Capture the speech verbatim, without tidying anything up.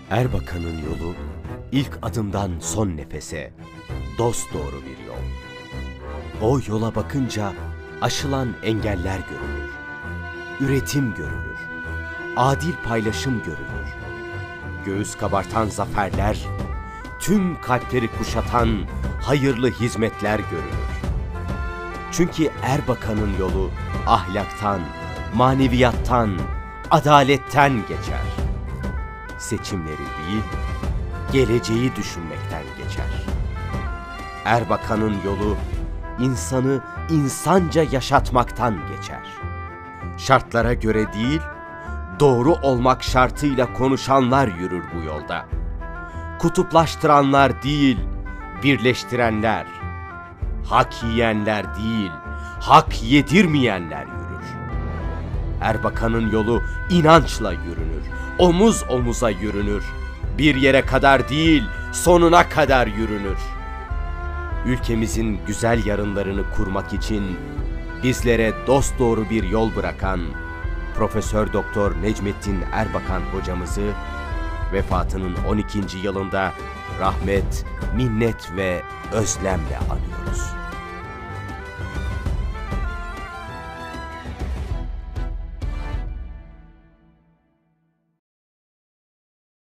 Erbakan'ın yolu ilk adımdan son nefese dosdoğru bir yol. O yola bakınca aşılan engeller görülür. Üretim görülür. Adil paylaşım görülür. Göğüs kabartan zaferler, tüm kalpleri kuşatan hayırlı hizmetler görülür. Çünkü Erbakan'ın yolu ahlaktan, maneviyattan, adaletten geçer. Seçimleri değil, geleceği düşünmekten geçer. Erbakan'ın yolu insanı insanca yaşatmaktan geçer. Şartlara göre değil, doğru olmak şartıyla konuşanlar yürür bu yolda. Kutuplaştıranlar değil, birleştirenler. Hak yiyenler değil, hak yedirmeyenler yürür. Erbakan'ın yolu inançla yürünür, omuz omuza yürünür. Bir yere kadar değil, sonuna kadar yürünür. Ülkemizin güzel yarınlarını kurmak için bizlere dosdoğru bir yol bırakan Profesör Doktor Necmettin Erbakan hocamızı vefatının on ikinci yılında rahmet, minnet ve özlemle anıyoruz.